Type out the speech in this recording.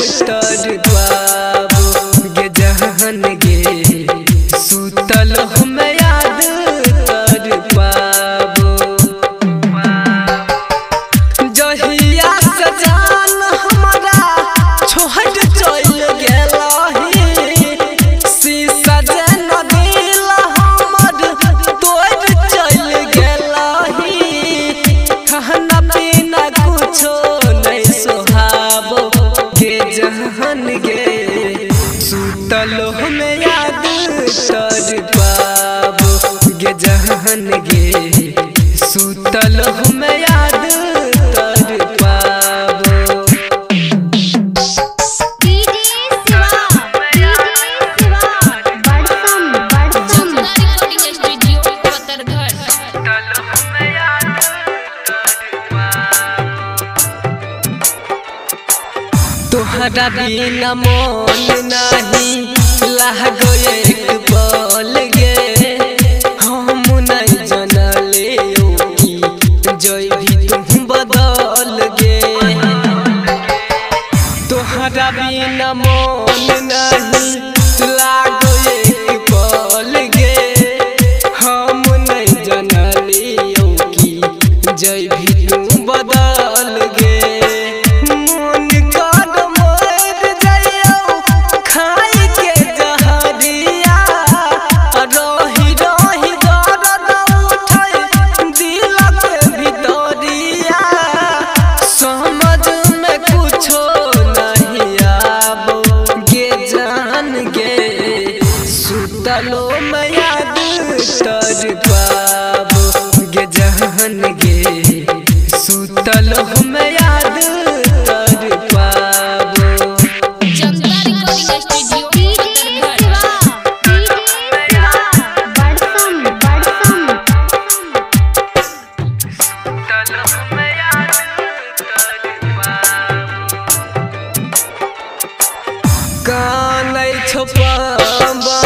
तर पाबो गे जहन गे सुतल हम याद तर पाबो जहिया सजान हमारा छोड़ चल गेलही शीशा जन दिल हमर तोड़ चल गेलही खाना पीना कुछो नहीं सोहाबो गे जहन गे सुतलो हम याद तर पाबो गे जहन गे सुतलो हम याद तर पाबो तोहरा बिना मन नहीं लागो एक पल गे हम नहीं जनले कि जय भी तुम बदल गे तोहरा बिना मन नहीं लागो एक पल गे हम नहीं जनले कि जय भी तुम बदल गे सुतलो मैं याद तर पाबो गे जहन गे सुतलो मैं याद तर पाबो जनता रिकॉर्डिंग स्टूडियो कान छुपा